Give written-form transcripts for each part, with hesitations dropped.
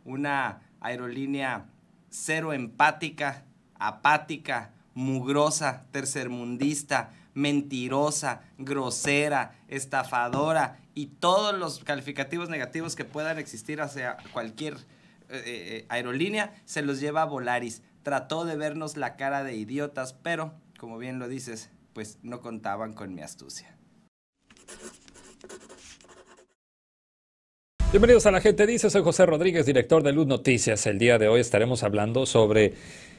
una aerolínea cero empática, apática, mugrosa, tercermundista, mentirosa, grosera, estafadora y todos los calificativos negativos que puedan existir hacia cualquier aerolínea, se los lleva Volaris. Trató de vernos la cara de idiotas, pero, como bien lo dices, pues no contaban con mi astucia. Bienvenidos a La Gente Dice, soy José Rodríguez, director de Luz Noticias. El día de hoy estaremos hablando sobre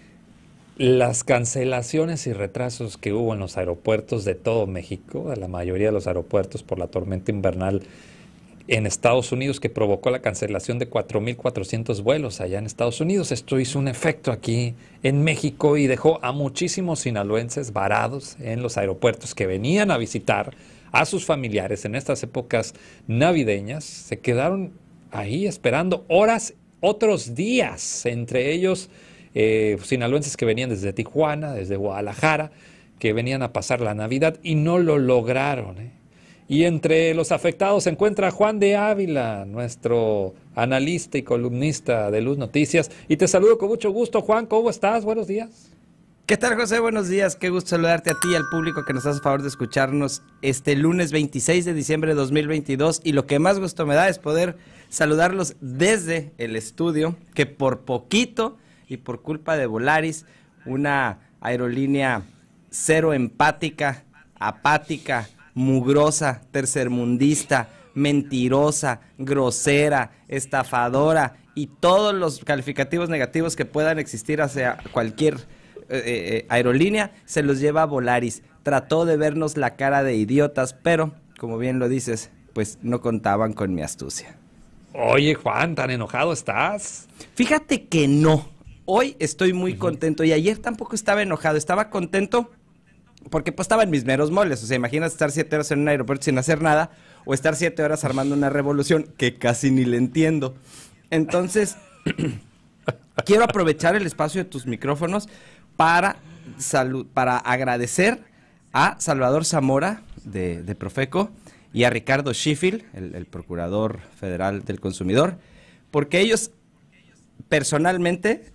las cancelaciones y retrasos que hubo en los aeropuertos de todo México, de la mayoría de los aeropuertos por la tormenta invernal en Estados Unidos, que provocó la cancelación de 4,400 vuelos allá en Estados Unidos. Esto hizo un efecto aquí en México y dejó a muchísimos sinaloenses varados en los aeropuertos que venían a visitar a sus familiares en estas épocas navideñas. Se quedaron ahí esperando horas, otros días, entre ellos sinaloenses que venían desde Tijuana, desde Guadalajara, que venían a pasar la Navidad y no lo lograron. Y entre los afectados se encuentra Juan de Ávila, nuestro analista y columnista de Luz Noticias. Y te saludo con mucho gusto, Juan. ¿Cómo estás? Buenos días. ¿Qué tal, José? Buenos días. Qué gusto saludarte a ti y al público que nos hace favor de escucharnos este lunes 26 de diciembre de 2022. Y lo que más gusto me da es poder saludarlos desde el estudio, que por poquito y por culpa de Volaris, una aerolínea cero empática, apática, mugrosa, tercermundista, mentirosa, grosera, estafadora y todos los calificativos negativos que puedan existir hacia cualquier aerolínea, se los lleva Volaris. Trató de vernos la cara de idiotas, pero, como bien lo dices, pues no contaban con mi astucia. Oye, Juan, ¿tan enojado estás? Fíjate que no. Hoy estoy muy contento y ayer tampoco estaba enojado, estaba contento porque pues estaba en mis meros moles. O sea, imagínate estar 7 horas en un aeropuerto sin hacer nada o estar 7 horas armando una revolución que casi ni le entiendo. Entonces, quiero aprovechar el espacio de tus micrófonos para agradecer a Salvador Zamora de Profeco y a Ricardo Sheffield, el Procurador Federal del Consumidor, porque ellos personalmente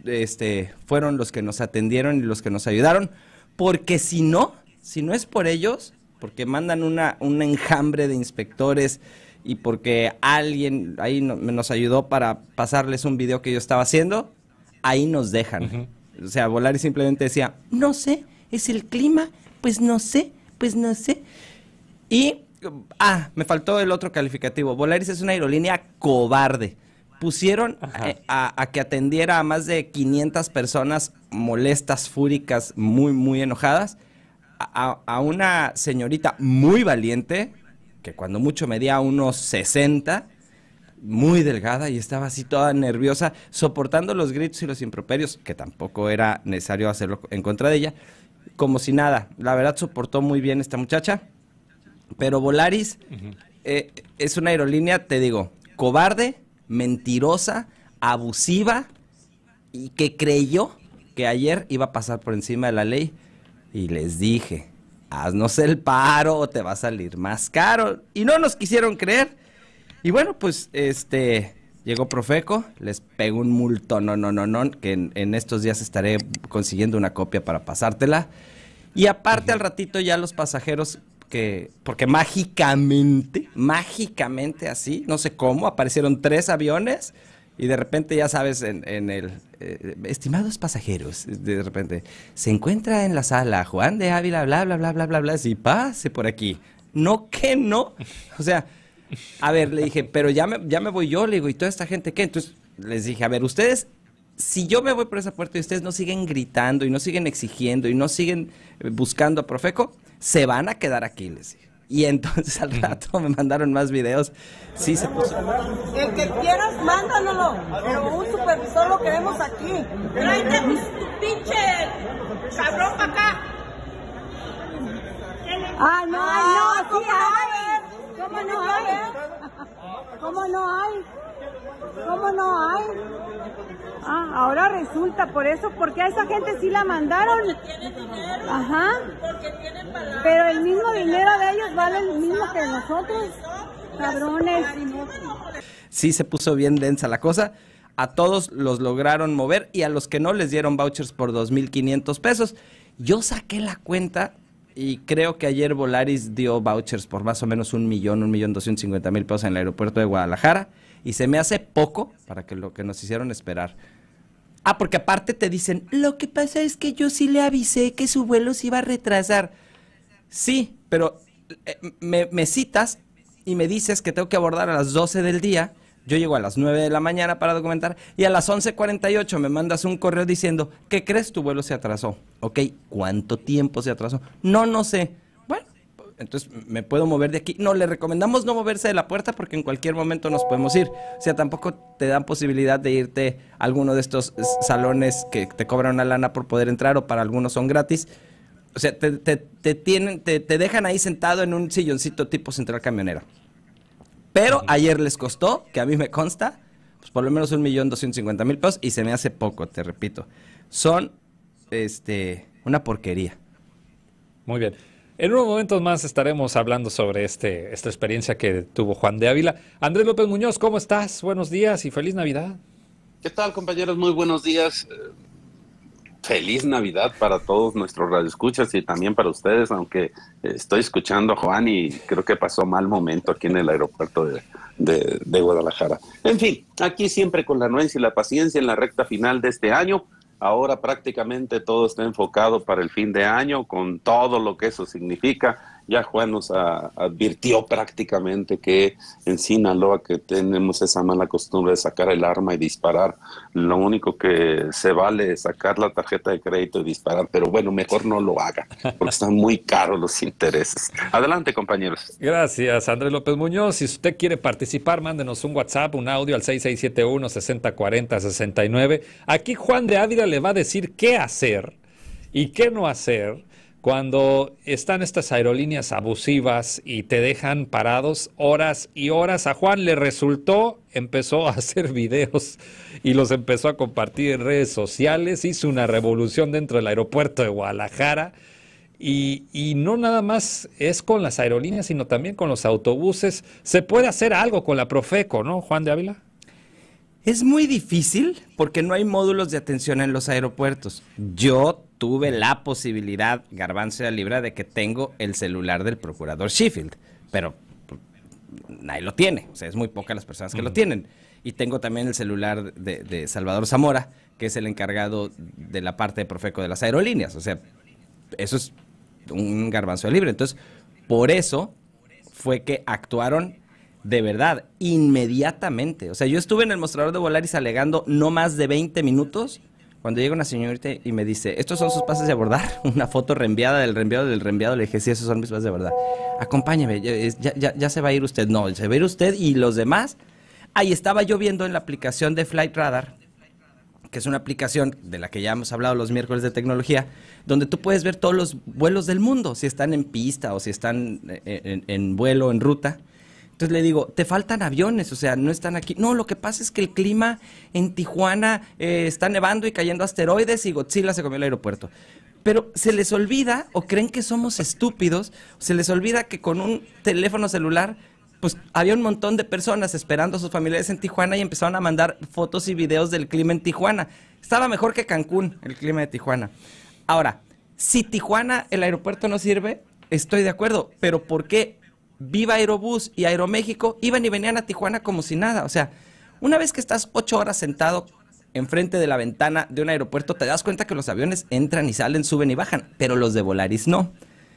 fueron los que nos atendieron y los que nos ayudaron, porque si no es por ellos, porque mandan un enjambre de inspectores y porque alguien ahí nos ayudó para pasarles un video que yo estaba haciendo, ahí nos dejan. O sea, Volaris simplemente decía, no sé, es el clima, pues no sé. Y, me faltó el otro calificativo. Volaris es una aerolínea cobarde. Pusieron a que atendiera a más de 500 personas molestas, fúricas, muy, muy enojadas, a una señorita muy valiente, que cuando mucho medía unos 60, muy delgada y estaba así toda nerviosa, soportando los gritos y los improperios, que tampoco era necesario hacerlo en contra de ella, como si nada. La verdad soportó muy bien esta muchacha, pero Volaris es una aerolínea, te digo, cobarde, mentirosa, abusiva y que creyó que ayer iba a pasar por encima de la ley y les dije, haznos el paro o te va a salir más caro y no nos quisieron creer y bueno, pues llegó Profeco, les pegó un multón, que en estos días estaré consiguiendo una copia para pasártela y aparte al ratito ya los pasajeros porque mágicamente así, no sé cómo, aparecieron 3 aviones y de repente ya sabes en el, estimados pasajeros, de repente, se encuentra en la sala Juan de Ávila, bla, bla, bla, bla, bla, bla, sí, pase por aquí. No, que no. O sea, a ver, le dije, pero ya me voy yo, le digo, ¿y toda esta gente qué? Entonces les dije, a ver, ustedes, si yo me voy por esa puerta y ustedes no siguen gritando y no siguen exigiendo y no siguen buscando a Profeco, se van a quedar aquí, les dije. Y entonces al rato me mandaron más videos. Sí se puso. El que quieras, mándanoslo. Pero un supervisor lo queremos aquí. Tráete tu pinche cabrón para acá. No, sí hay. ¿Cómo no hay? ¿Cómo no hay? ¿Cómo no hay? Ahora resulta por eso, porque a esa gente sí la mandaron. Porque tienen dinero. Ajá. Porque tienen palabras. Pero el mismo dinero de ellos vale el mismo que nosotros. Cabrones. Sí se puso bien densa la cosa. a todos los lograron mover y a los que no les dieron vouchers por 2,500 pesos. Yo saqué la cuenta y creo que ayer Volaris dio vouchers por más o menos 1,250,000 pesos en el aeropuerto de Guadalajara y se me hace poco para que lo que nos hicieron esperar. Ah, porque aparte te dicen, lo que pasa es que yo sí le avisé que su vuelo se iba a retrasar. Sí, pero me citas y me dices que tengo que abordar a las 12 del día. Yo llego a las 9 de la mañana para documentar y a las 11:48 me mandas un correo diciendo, ¿qué crees? Tu vuelo se atrasó. Ok, ¿cuánto tiempo se atrasó? No sé. Bueno, entonces me puedo mover de aquí. No, le recomendamos no moverse de la puerta porque en cualquier momento nos podemos ir. O sea, tampoco te dan posibilidad de irte a alguno de estos salones que te cobran una lana por poder entrar o para algunos son gratis. O sea, te dejan ahí sentado en un silloncito tipo central camionera. Pero ayer les costó, que a mí me consta, pues por lo menos 1,250,000 pesos y se me hace poco, te repito. Son una porquería. Muy bien. En unos momentos más estaremos hablando sobre esta experiencia que tuvo Juan de Ávila. Andrés López Muñoz, ¿cómo estás? Buenos días y feliz Navidad. ¿Qué tal, compañeros? Muy buenos días. Feliz Navidad para todos nuestros radioescuchas y también para ustedes, aunque estoy escuchando a Juan y creo que pasó mal momento aquí en el aeropuerto de Guadalajara. En fin, aquí siempre con la anuencia y la paciencia en la recta final de este año. Ahora prácticamente todo está enfocado para el fin de año, con todo lo que eso significa. Ya Juan nos advirtió prácticamente que en Sinaloa que tenemos esa mala costumbre de sacar el arma y disparar. Lo único que se vale es sacar la tarjeta de crédito y disparar, pero bueno, mejor no lo haga, porque están muy caros los intereses. Adelante, compañeros. Gracias, Andrés López Muñoz. Si usted quiere participar, mándenos un WhatsApp, un audio al 6671-6040-69. Aquí Juan de Ávila le va a decir qué hacer y qué no hacer cuando están estas aerolíneas abusivas y te dejan parados horas y horas. A Juan le resultó, empezó a hacer videos y los empezó a compartir en redes sociales, hizo una revolución dentro del aeropuerto de Guadalajara y no nada más es con las aerolíneas, sino también con los autobuses. Se puede hacer algo con la Profeco, ¿no, Juan de Ávila? Es muy difícil porque no hay módulos de atención en los aeropuertos. Yo tuve la posibilidad, Garbanzo y Libra, de que tengo el celular del procurador Sheffield, pero nadie lo tiene, o sea, es muy pocas las personas que lo tienen. Y tengo también el celular de Salvador Zamora, que es el encargado de la parte de Profeco de las aerolíneas, o sea, eso es un Garbanzo Libre. Entonces, por eso fue que actuaron de verdad, inmediatamente. O sea, yo estuve en el mostrador de Volaris alegando no más de 20 minutos cuando llega una señorita y me dice, ¿estos son sus pases de abordar? Una foto reenviada del reenviado. Le dije, sí, esos son mis pases de abordar. Acompáñeme, ya se va a ir usted. No, se va a ir usted y los demás. Ahí estaba yo viendo en la aplicación de Flight Radar, que es una aplicación de la que ya hemos hablado los miércoles de tecnología, donde tú puedes ver todos los vuelos del mundo, si están en pista o si están en vuelo, en ruta. Entonces le digo, te faltan aviones, o sea, no están aquí. No, lo que pasa es que el clima en Tijuana está nevando y cayendo asteroides y Godzilla se comió el aeropuerto. Pero se les olvida, o creen que somos estúpidos, se les olvida que con un teléfono celular, pues había un montón de personas esperando a sus familiares en Tijuana y empezaron a mandar fotos y videos del clima en Tijuana. Estaba mejor que Cancún, el clima de Tijuana. Ahora, si Tijuana, el aeropuerto no sirve, estoy de acuerdo, pero ¿por qué Viva Aerobús y Aeroméxico iban y venían a Tijuana como si nada? O sea, una vez que estás 8 horas sentado enfrente de la ventana de un aeropuerto, te das cuenta que los aviones entran y salen, suben y bajan, pero los de Volaris no.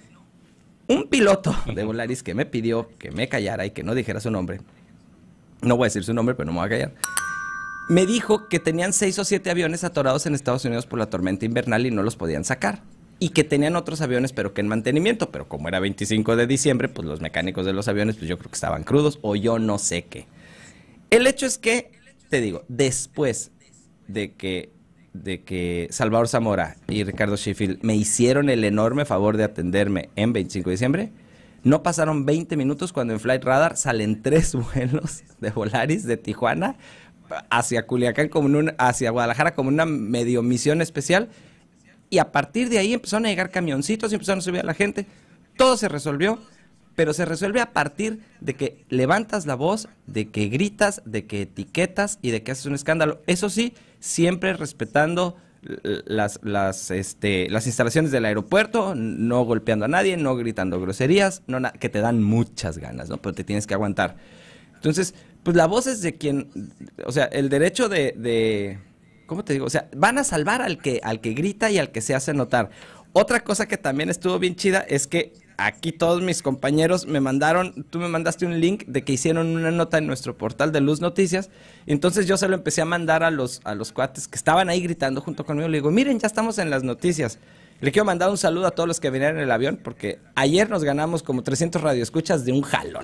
Un piloto de Volaris que me pidió que me callara y que no dijera su nombre, no voy a decir su nombre, pero no me voy a callar, me dijo que tenían 6 o 7 aviones atorados en Estados Unidos por la tormenta invernal y no los podían sacar. Y que tenían otros aviones, pero que en mantenimiento. Pero como era 25 de diciembre, pues los mecánicos de los aviones, pues yo creo que estaban crudos o yo no sé qué. El hecho es que, te digo, después de que Salvador Zamora y Ricardo Sheffield me hicieron el enorme favor de atenderme en 25 de diciembre, no pasaron 20 minutos cuando en Flight Radar salen 3 vuelos de Volaris de Tijuana hacia Culiacán, hacia Guadalajara como una medio misión especial. Y a partir de ahí empezaron a llegar camioncitos y empezaron a subir a la gente. Todo se resolvió, pero se resuelve a partir de que levantas la voz, de que gritas, de que etiquetas y de que haces un escándalo. Eso sí, siempre respetando las instalaciones del aeropuerto, no golpeando a nadie, no gritando groserías, que te dan muchas ganas, ¿no? Pero te tienes que aguantar. Entonces, pues la voz es de quien, o sea, el derecho ¿cómo te digo? O sea, van a salvar al que grita y al que se hace notar. Otra cosa que también estuvo bien chida es que aquí todos mis compañeros tú me mandaste un link de que hicieron una nota en nuestro portal de Luz Noticias, y entonces yo se lo empecé a mandar a los cuates que estaban ahí gritando junto conmigo. Le digo, miren, ya estamos en las noticias. Le quiero mandar un saludo a todos los que venían en el avión, porque ayer nos ganamos como 300 radioescuchas de un jalón.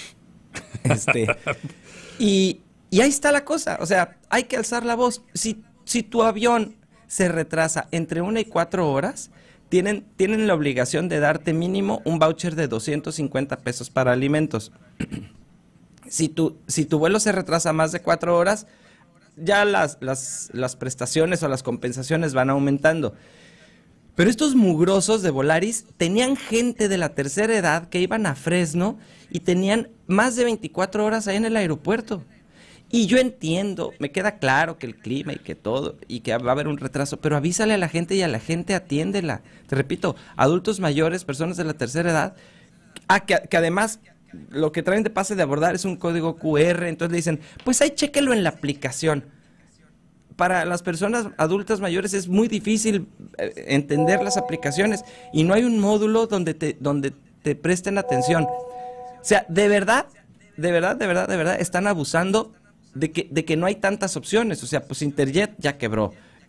Y ahí está la cosa, o sea, hay que alzar la voz. Si tu avión se retrasa entre 1 y 4 horas, tienen la obligación de darte mínimo un voucher de 250 pesos para alimentos. Si tu vuelo se retrasa más de 4 horas, ya las prestaciones o las compensaciones van aumentando. Pero estos mugrosos de Volaris tenían gente de la tercera edad que iban a Fresno y tenían más de 24 horas ahí en el aeropuerto. Y yo entiendo, me queda claro que el clima y que todo, y que va a haber un retraso, pero avísale a la gente y a la gente atiéndela. Te repito, adultos mayores, personas de la tercera edad, que además lo que traen de pase de abordar es un código QR, entonces le dicen, pues ahí chéquelo en la aplicación. Para las personas adultas mayores es muy difícil entender las aplicaciones y no hay un módulo donde te presten atención. O sea, de verdad, están abusando de que no hay tantas opciones. O sea, pues Interjet ya quebró.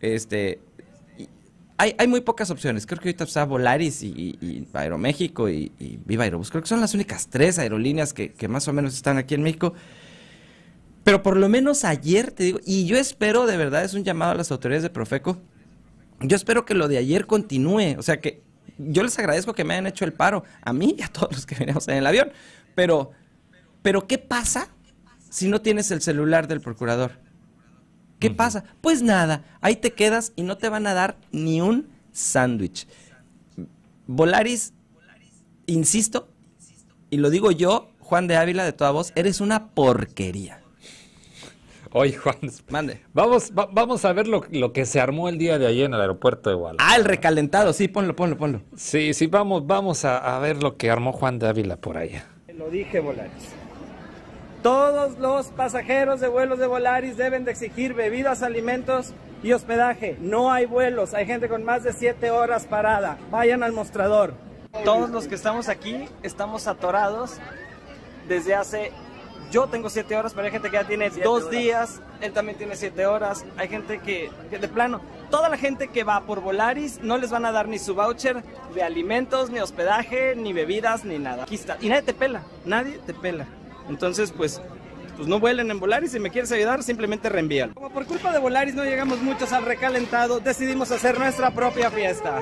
Hay muy pocas opciones. Creo que ahorita está Volaris y Aeroméxico y Viva Aerobús. Creo que son las únicas 3 aerolíneas que más o menos están aquí en México. Pero por lo menos ayer, te digo, y yo espero, de verdad, es un llamado a las autoridades de Profeco, yo espero que lo de ayer continúe. O sea, que yo les agradezco que me hayan hecho el paro, a mí y a todos los que veníamos en el avión. Pero ¿qué pasa si no tienes el celular del procurador? ¿Qué pasa? Pues nada, ahí te quedas y no te van a dar ni un sándwich. Volaris, insisto, y lo digo yo, Juan de Ávila, de toda voz, eres una porquería. Oye, Juan, mande. Vamos a ver lo que se armó el día de ayer en el aeropuerto de Guadalajara. Ah, el recalentado, sí, ponlo. Sí, vamos a ver lo que armó Juan de Ávila por allá. Lo dije, Volaris. Todos los pasajeros de vuelos de Volaris deben de exigir bebidas, alimentos y hospedaje. No hay vuelos, hay gente con más de 7 horas parada. Vayan al mostrador. Todos los que estamos aquí estamos atorados desde hace... Yo tengo 7 horas, pero hay gente que ya tiene 2 días. Él también tiene 7 horas. Hay gente que de plano, toda la gente que va por Volaris no les van a dar ni su voucher de alimentos, ni hospedaje, ni bebidas, ni nada. Aquí está. Y nadie te pela. Entonces, pues no vuelen en Volaris. Si me quieres ayudar, simplemente reenvíalo. Como por culpa de Volaris no llegamos muchos al recalentado, decidimos hacer nuestra propia fiesta.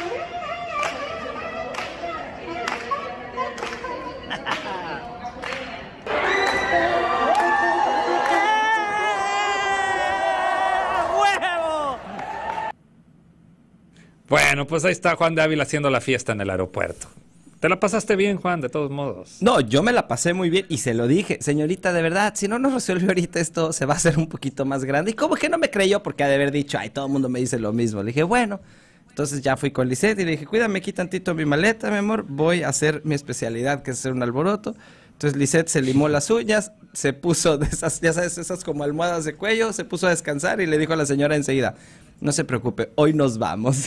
Bueno, pues ahí está Juan de Ávila haciendo la fiesta en el aeropuerto. ¿Te la pasaste bien, Juan, de todos modos? No, yo me la pasé muy bien y se lo dije. Señorita, de verdad, si no nos resuelve ahorita esto, se va a hacer un poquito más grande. Y como que no me creyó porque ha de haber dicho, ay, todo el mundo me dice lo mismo. Le dije, bueno, entonces ya fui con Lisette y le dije, cuídame aquí tantito mi maleta, mi amor. Voy a hacer mi especialidad, que es hacer un alboroto. Entonces Lisette se limó las uñas, se puso de esas, ya sabes, esas como almohadas de cuello, se puso a descansar y le dijo a la señora enseguida, no se preocupe, hoy nos vamos.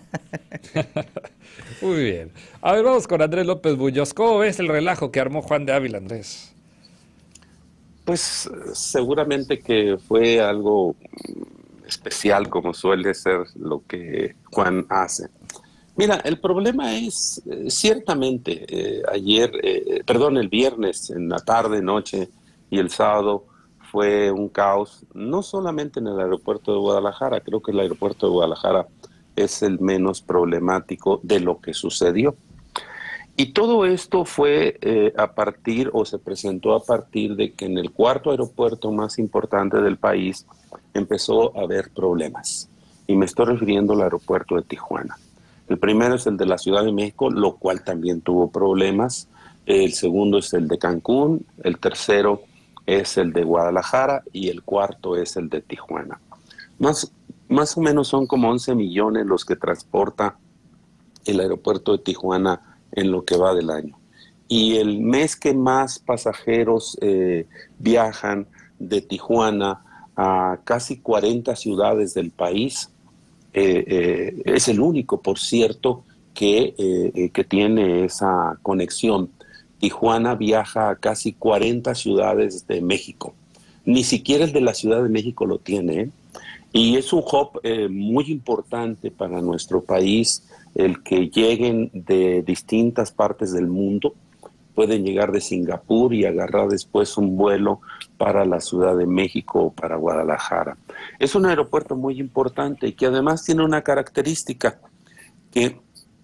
Muy bien. A ver, vamos con Andrés López Buñoz. ¿Cómo ves el relajo que armó Juan de Ávila, Andrés? Pues seguramente que fue algo especial, como suele ser lo que Juan hace. Mira, el problema es, ciertamente, el viernes en la tarde, noche y el sábado fue un caos, no solamente en el aeropuerto de Guadalajara, creo que el aeropuerto de Guadalajara es el menos problemático de lo que sucedió. Y todo esto fue se presentó a partir de que en el cuarto aeropuerto más importante del país empezó a haber problemas. Y me estoy refiriendo al aeropuerto de Tijuana. El primero es el de la Ciudad de México, lo cual también tuvo problemas. el segundo es el de Cancún, el tercero es el de Guadalajara y el cuarto es el de Tijuana. Más o menos son como 11 millones los que transporta el aeropuerto de Tijuana en lo que va del año. Y el mes que más pasajeros viajan de Tijuana a casi 40 ciudades del país, es el único, por cierto, que tiene esa conexión. Tijuana viaja a casi 40 ciudades de México. Ni siquiera el de la Ciudad de México lo tiene, ¿eh? Y es un hub muy importante para nuestro país, el que lleguen de distintas partes del mundo. Pueden llegar de Singapur y agarrar después un vuelo para la Ciudad de México o para Guadalajara. Es un aeropuerto muy importante y que además tiene una característica, que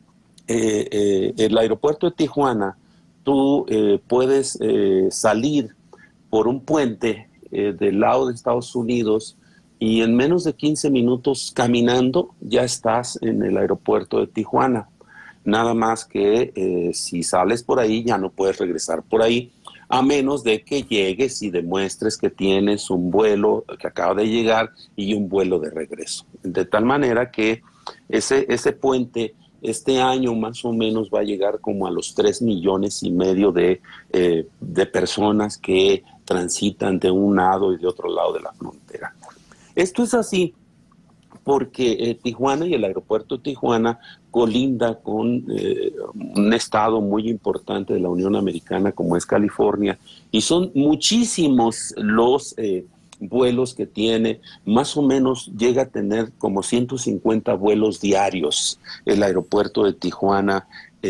el aeropuerto de Tijuana, tú puedes salir por un puente del lado de Estados Unidos y en menos de 15 minutos caminando ya estás en el aeropuerto de Tijuana. Nada más que si sales por ahí ya no puedes regresar por ahí, a menos de que llegues y demuestres que tienes un vuelo que acaba de llegar y un vuelo de regreso. De tal manera que ese puente este año más o menos va a llegar como a los 3,5 millones de personas que transitan de un lado y de otro lado de la frontera. Esto es así porque Tijuana y el aeropuerto de Tijuana colinda con un estado muy importante de la Unión Americana como es California, y son muchísimos los vuelos que tiene. Más o menos llega a tener como 150 vuelos diarios el aeropuerto de Tijuana,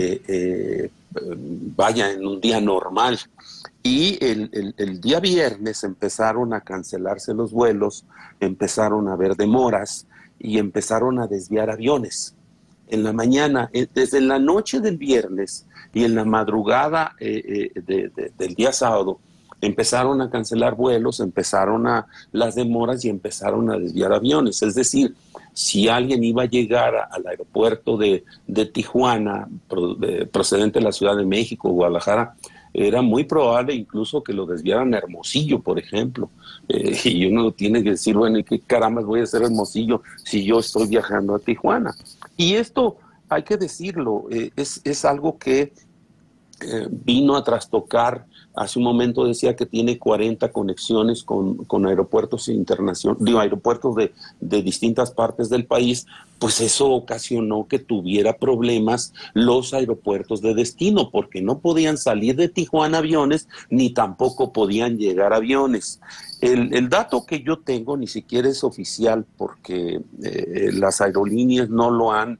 vaya, en un día normal. Y el día viernes empezaron a cancelarse los vuelos, empezaron a haber demoras y empezaron a desviar aviones. En la mañana, desde la noche del viernes y en la madrugada del día sábado, empezaron a cancelar vuelos, empezaron las demoras y empezaron a desviar aviones. Es decir, si alguien iba a llegar al aeropuerto de Tijuana, procedente de la Ciudad de México o Guadalajara, era muy probable incluso que lo desviaran a Hermosillo, por ejemplo. Y uno tiene que decir, bueno, ¿y qué carambas voy a hacer Hermosillo si yo estoy viajando a Tijuana? Y esto, hay que decirlo, es algo que vino a trastocar. Hace un momento decía que tiene 40 conexiones con aeropuertos internacionales, aeropuertos de distintas partes del país. Pues eso ocasionó que tuviera problemas los aeropuertos de destino, porque no podían salir de Tijuana aviones, ni tampoco podían llegar aviones. El dato que yo tengo ni siquiera es oficial, porque las aerolíneas no lo han,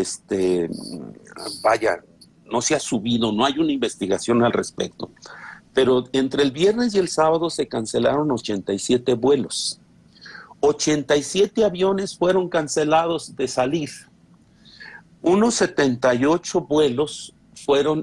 no se ha subido, no hay una investigación al respecto. Pero entre el viernes y el sábado se cancelaron 87 vuelos. 87 aviones fueron cancelados de salir. Unos 78 vuelos fueron,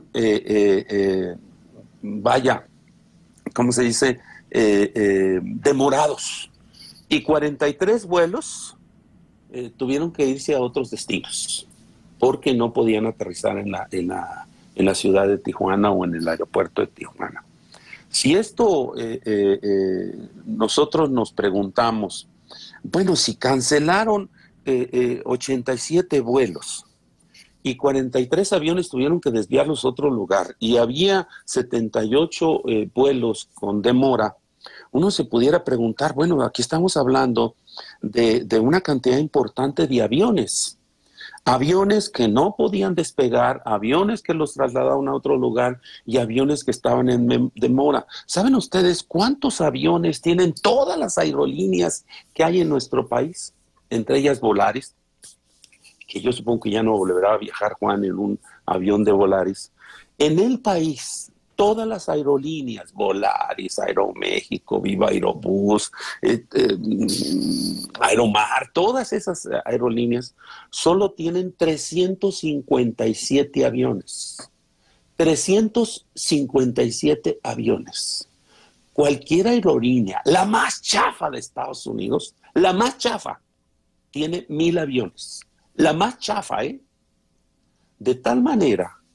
¿cómo se dice? Demorados. Y 43 vuelos tuvieron que irse a otros destinos porque no podían aterrizar en la ciudad de Tijuana o en el aeropuerto de Tijuana. Si esto nosotros nos preguntamos, bueno, si cancelaron 87 vuelos y 43 aviones tuvieron que desviarlos a otro lugar y había 78 vuelos con demora, uno se pudiera preguntar, bueno, aquí estamos hablando de una cantidad importante de aviones. Aviones que no podían despegar, aviones que los trasladaban a otro lugar y aviones que estaban en demora. ¿Saben ustedes cuántos aviones tienen todas las aerolíneas que hay en nuestro país? Entre ellas Volaris, que yo supongo que ya no volverá a viajar Juan en un avión de Volaris. En el país, todas las aerolíneas, Volaris, Aeroméxico, Viva Aerobús, Aeromar, todas esas aerolíneas solo tienen 357 aviones. 357 aviones. Cualquier aerolínea, la más chafa de Estados Unidos, la más chafa, tiene 1,000 aviones. La más chafa, ¿eh? De tal manera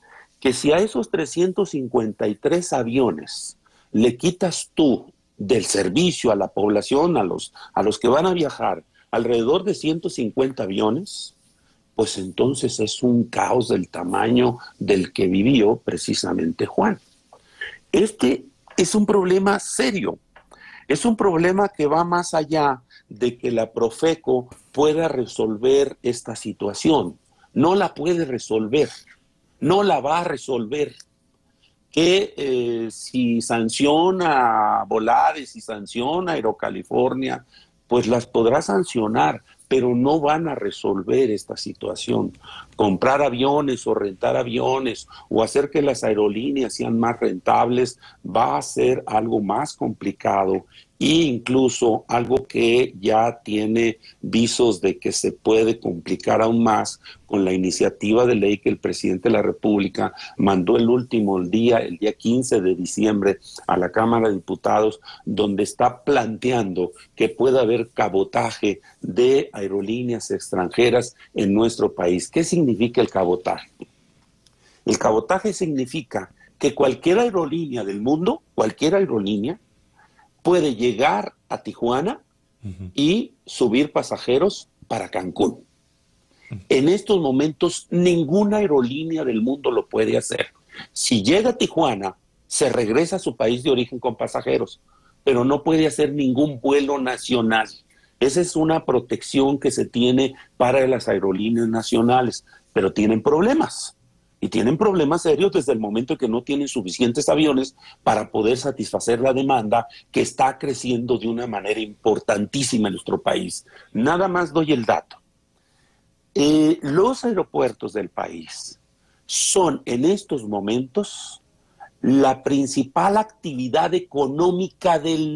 que si a esos 353 aviones le quitas tú del servicio a la población, a los que van a viajar, alrededor de 150 aviones, pues entonces es un caos del tamaño del que vivió precisamente Juan. Este es un problema serio, es un problema que va más allá de que la Profeco pueda resolver esta situación. No la puede resolver, no la va a resolver. Que si sanciona Volaris, si sanciona Aerocalifornia, pues las podrá sancionar, pero no van a resolver esta situación. Comprar aviones o rentar aviones o hacer que las aerolíneas sean más rentables va a ser algo más complicado e incluso algo que ya tiene visos de que se puede complicar aún más con la iniciativa de ley que el presidente de la República mandó el día 15 de diciembre a la Cámara de Diputados, donde está planteando que pueda haber cabotaje de aerolíneas extranjeras en nuestro país. ¿Qué significa el cabotaje? El cabotaje significa que cualquier aerolínea del mundo, cualquier aerolínea, puede llegar a Tijuana y subir pasajeros para Cancún. En estos momentos, ninguna aerolínea del mundo lo puede hacer. Si llega a Tijuana, se regresa a su país de origen con pasajeros, pero no puede hacer ningún vuelo nacional. Esa es una protección que se tiene para las aerolíneas nacionales, pero tienen problemas. Y tienen problemas serios desde el momento en que no tienen suficientes aviones para poder satisfacer la demanda que está creciendo de una manera importantísima en nuestro país. Nada más doy el dato. Los aeropuertos del país son en estos momentos la principal actividad económica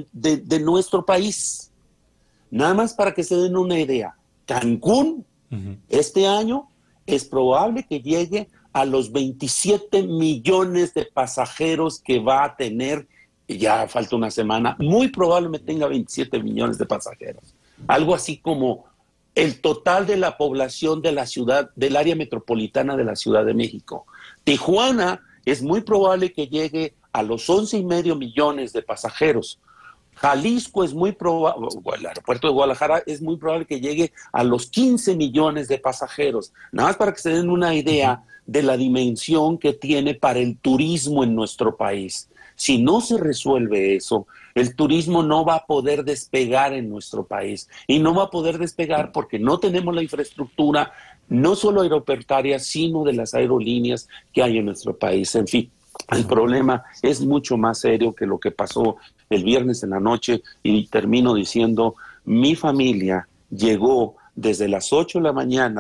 de nuestro país. Nada más para que se den una idea. Cancún, este año, es probable que llegue a los 27 millones de pasajeros que va a tener, y ya falta una semana, muy probablemente tenga 27 millones de pasajeros. Algo así como el total de la población de la ciudad, del área metropolitana de la Ciudad de México. Tijuana es muy probable que llegue a los 11,5 millones de pasajeros. Jalisco es muy probable, el aeropuerto de Guadalajara es muy probable que llegue a los 15 millones de pasajeros. Nada más para que se den una idea de la dimensión que tiene para el turismo en nuestro país. Si no se resuelve eso, el turismo no va a poder despegar en nuestro país. Y no va a poder despegar porque no tenemos la infraestructura, no solo aeroportuaria, sino de las aerolíneas que hay en nuestro país. En fin, el problema es mucho más serio que lo que pasó el viernes en la noche, y termino diciendo, mi familia llegó desde las 8 de la mañana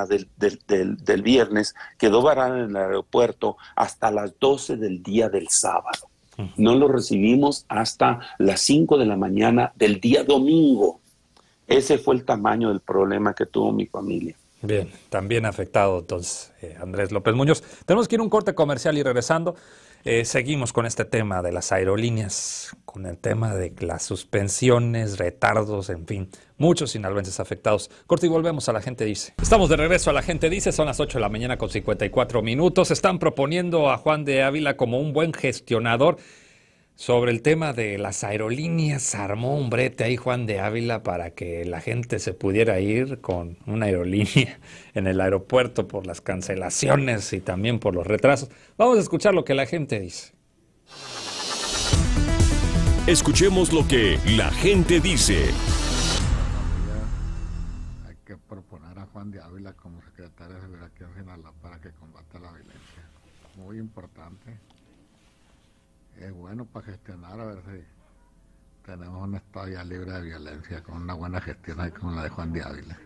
del viernes, quedó varada en el aeropuerto hasta las 12 del día del sábado. No lo recibimos hasta las 5 de la mañana del día domingo. Ese fue el tamaño del problema que tuvo mi familia. Bien, también afectado entonces Andrés López Muñoz. Tenemos que ir a un corte comercial y regresando seguimos con este tema de las aerolíneas, con el tema de las suspensiones, retardos, en fin, muchos sinaloenses afectados. Corte y volvemos a La Gente Dice. Estamos de regreso a La Gente Dice, son las 8 de la mañana con 54 minutos. Están proponiendo a Juan de Ávila como un buen gestionador sobre el tema de las aerolíneas. Armó un brete ahí Juan de Ávila para que la gente se pudiera ir con una aerolínea en el aeropuerto por las cancelaciones y también por los retrasos. Vamos a escuchar lo que la gente dice. Escuchemos lo que la gente dice. Hay que proponer a Juan de Ávila como secretario de Seguridad aquí en Sinaloa para que combata la violencia. Muy importante. Es bueno para gestionar, a ver si tenemos un estado ya libre de violencia, con una buena gestión ahí como la de Juan de Ávila.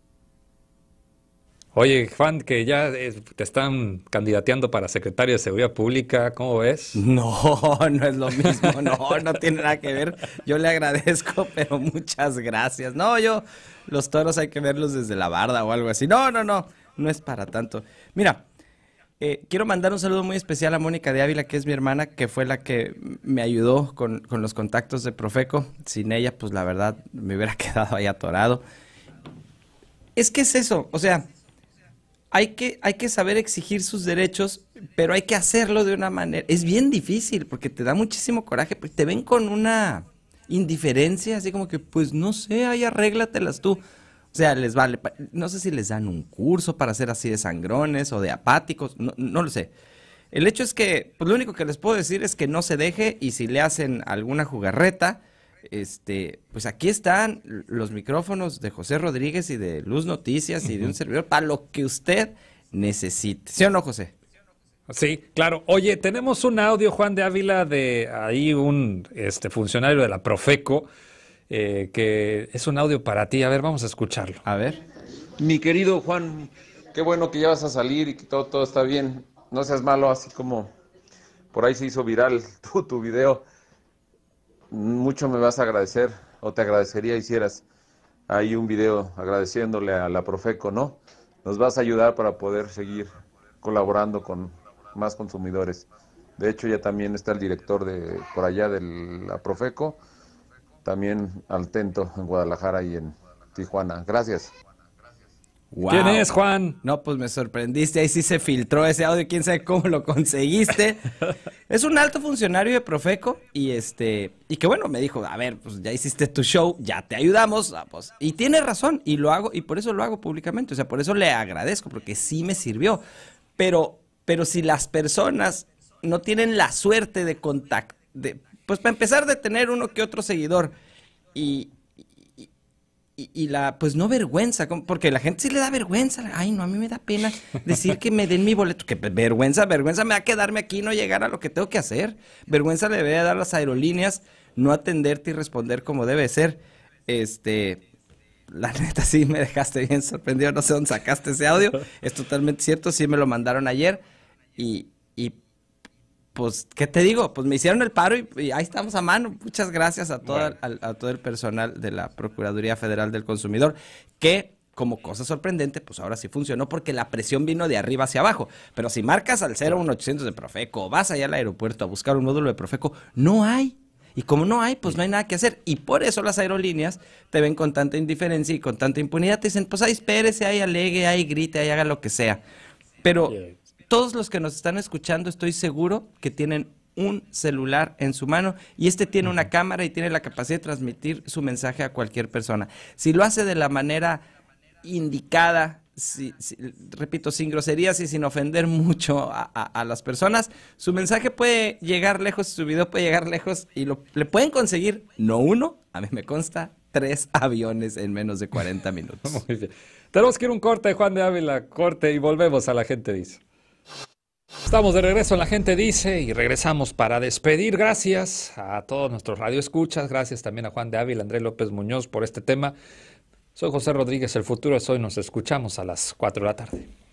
Oye, Juan, que ya te están candidateando para secretario de Seguridad Pública, ¿cómo ves? No, no es lo mismo, no tiene nada que ver. Yo le agradezco, pero muchas gracias. No, los toros hay que verlos desde la barda o algo así. No es para tanto. Mira, quiero mandar un saludo muy especial a Mónica de Ávila, que es mi hermana, que fue la que me ayudó con los contactos de Profeco. Sin ella, pues la verdad, me hubiera quedado ahí atorado. Es que es eso, o sea, hay que saber exigir sus derechos, pero hay que hacerlo de una manera. Es bien difícil porque te da muchísimo coraje, porque te ven con una indiferencia, así como que, pues no sé, ahí arréglatelas tú. O sea, les vale, no sé si les dan un curso para ser así de sangrones o de apáticos, no lo sé. El hecho es que, pues lo único que les puedo decir es que no se deje y si le hacen alguna jugarreta, pues aquí están los micrófonos de José Rodríguez y de Luz Noticias y de un servidor para lo que usted necesite. ¿Sí o no, José? Sí, claro. Oye, tenemos un audio, Juan de Ávila, de ahí un funcionario de la Profeco, que es un audio para ti. A ver, vamos a escucharlo. A ver. Mi querido Juan, qué bueno que ya vas a salir y que todo está bien. No seas malo, así como por ahí se hizo viral tu video. Mucho me vas a agradecer, o te agradecería hicieras ahí un video agradeciéndole a la Profeco, ¿no? Nos vas a ayudar para poder seguir colaborando con más consumidores. De hecho, ya también está el director de por allá de la Profeco, también atento en Guadalajara y en Tijuana. Gracias. Wow. ¿Quién es, Juan? No, pues me sorprendiste, ahí sí se filtró ese audio, quién sabe cómo lo conseguiste. Es un alto funcionario de Profeco y y que bueno, me dijo, a ver, pues ya hiciste tu show, ya te ayudamos, pues, y tiene razón, y lo hago, y por eso lo hago públicamente, o sea, por eso le agradezco, porque sí me sirvió. Pero si las personas no tienen la suerte de pues para empezar de tener uno que otro seguidor y pues no vergüenza, porque la gente sí le da vergüenza. Ay, no, a mí me da pena decir que me den mi boleto. Que vergüenza me va a quedarme aquí y no llegar a lo que tengo que hacer. Vergüenza le debe dar a las aerolíneas no atenderte y responder como debe ser. La neta sí me dejaste bien sorprendido, no sé dónde sacaste ese audio. Es totalmente cierto, sí me lo mandaron ayer y pues, ¿qué te digo? Pues me hicieron el paro y ahí estamos a mano. Muchas gracias a todo el personal de la Procuraduría Federal del Consumidor, que como cosa sorprendente, pues ahora sí funcionó porque la presión vino de arriba hacia abajo. Pero si marcas al 01800 de Profeco o vas allá al aeropuerto a buscar un módulo de Profeco, no hay. Y como no hay, pues no hay nada que hacer. Y por eso las aerolíneas te ven con tanta indiferencia y con tanta impunidad. Te dicen, pues ahí espérese, ahí alegue, ahí grite, ahí haga lo que sea. Pero todos los que nos están escuchando, estoy seguro que tienen un celular en su mano y tiene una cámara y tiene la capacidad de transmitir su mensaje a cualquier persona. Si lo hace de la manera indicada, repito, sin groserías y sin ofender mucho a las personas, su mensaje puede llegar lejos, su video puede llegar lejos y le pueden conseguir, no uno, a mí me consta, 3 aviones en menos de 40 minutos. Muy bien. Tenemos que ir un corte, Juan de Ávila, corte y volvemos a La Gente Dice. Estamos de regreso en La Gente Dice y regresamos para despedir. Gracias a todos nuestros radioescuchas, gracias también a Juan de Ávila, Andrés López Muñoz por este tema. Soy José Rodríguez, el futuro es hoy, nos escuchamos a las 4 de la tarde.